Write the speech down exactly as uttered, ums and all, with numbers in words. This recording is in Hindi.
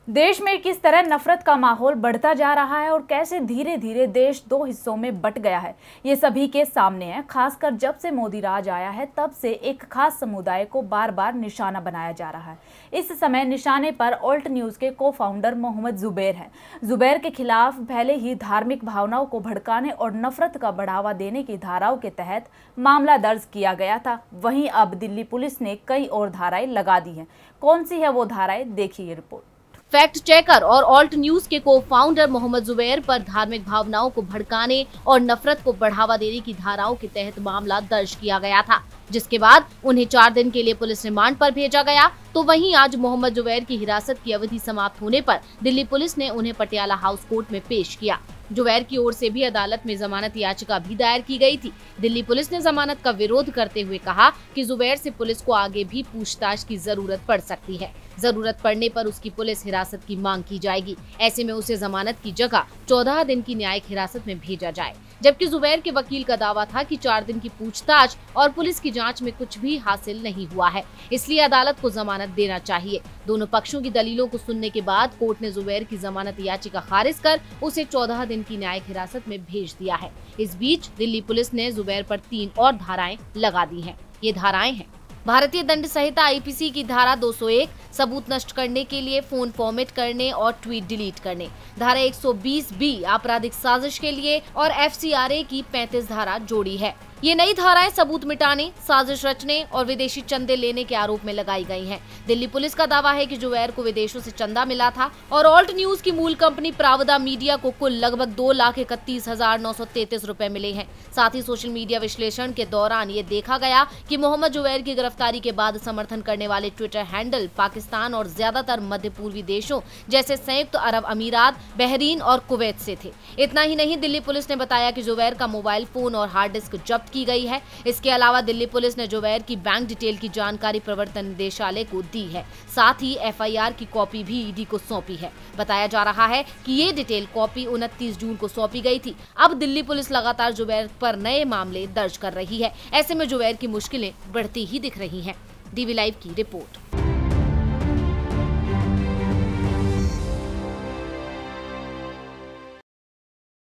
देश में किस तरह नफरत का माहौल बढ़ता जा रहा है और कैसे धीरे धीरे देश दो हिस्सों में बंट गया है, ये सभी के सामने है। खासकर जब से मोदी राज आया है तब से एक खास समुदाय को बार बार निशाना बनाया जा रहा है। इस समय निशाने पर ऑल्ट न्यूज के को फाउंडर मोहम्मद जुबैर हैं। जुबैर के खिलाफ पहले ही धार्मिक भावनाओं को भड़काने और नफरत का बढ़ावा देने की धाराओं के तहत मामला दर्ज किया गया था। वहीं अब दिल्ली पुलिस ने कई और धाराएं लगा दी हैं। कौन सी है वो धाराएं, देखिए रिपोर्ट। फैक्ट चेकर और ऑल्ट न्यूज के को फाउंडर मोहम्मद जुबैर पर धार्मिक भावनाओं को भड़काने और नफरत को बढ़ावा देने की धाराओं के तहत मामला दर्ज किया गया था, जिसके बाद उन्हें चार दिन के लिए पुलिस रिमांड पर भेजा गया। तो वहीं आज मोहम्मद जुबैर की हिरासत की अवधि समाप्त होने पर दिल्ली पुलिस ने उन्हें पटियाला हाउस कोर्ट में पेश किया। जुबैर की ओर से भी अदालत में जमानत याचिका भी दायर की गई थी। दिल्ली पुलिस ने जमानत का विरोध करते हुए कहा कि जुबैर से पुलिस को आगे भी पूछताछ की जरूरत पड़ सकती है। जरूरत पड़ने पर उसकी पुलिस हिरासत की मांग की जाएगी। ऐसे में उसे जमानत की जगह चौदह दिन की न्यायिक हिरासत में भेजा जाए। जबकि जुबैर के वकील का दावा था कि चार दिन की पूछताछ और पुलिस की जांच में कुछ भी हासिल नहीं हुआ है, इसलिए अदालत को जमानत देना चाहिए। दोनों पक्षों की दलीलों को सुनने के बाद कोर्ट ने जुबैर की जमानत याचिका खारिज कर उसे चौदह दिन की न्यायिक हिरासत में भेज दिया है। इस बीच दिल्ली पुलिस ने जुबैर पर तीन और धाराएं लगा दी हैं। ये धाराएं हैं: भारतीय दंड संहिता आईपीसी की धारा दो सौ एक, सबूत नष्ट करने के लिए फोन फॉर्मेट करने और ट्वीट डिलीट करने, धारा एक सौ बीस बी आपराधिक साजिश के लिए और एफसीआरए की पैंतीस धारा जोड़ी है। ये नई धाराएं सबूत मिटाने, साजिश रचने और विदेशी चंदे लेने के आरोप में लगाई गई हैं। दिल्ली पुलिस का दावा है कि जुबैर को विदेशों से चंदा मिला था और ऑल्ट न्यूज की मूल कंपनी प्रावदा मीडिया को कुल लगभग दो लाख इकतीस हजार नौ सौ तैतीस रुपए मिले हैं। साथ ही सोशल मीडिया विश्लेषण के दौरान ये देखा गया कि मोहम्मद जुबैर की गिरफ्तारी के बाद समर्थन करने वाले ट्विटर हैंडल पाकिस्तान और ज्यादातर मध्य पूर्वी देशों जैसे संयुक्त अरब अमीरात, बहरीन और कुवैत से थे। इतना ही नहीं, दिल्ली पुलिस ने बताया कि जुबैर का मोबाइल फोन और हार्ड डिस्क जब्त की गई है। इसके अलावा दिल्ली पुलिस ने जुबैर की बैंक डिटेल की जानकारी प्रवर्तन निदेशालय को दी है। साथ ही एफआईआर की कॉपी भी ईडी को सौंपी है। बताया जा रहा है कि ये डिटेल कॉपी उनतीस जून को सौंपी गई थी। अब दिल्ली पुलिस लगातार जुबैर पर नए मामले दर्ज कर रही है। ऐसे में जुबैर की मुश्किलें बढ़ती ही दिख रही हैं। डीवी लाइव की रिपोर्ट।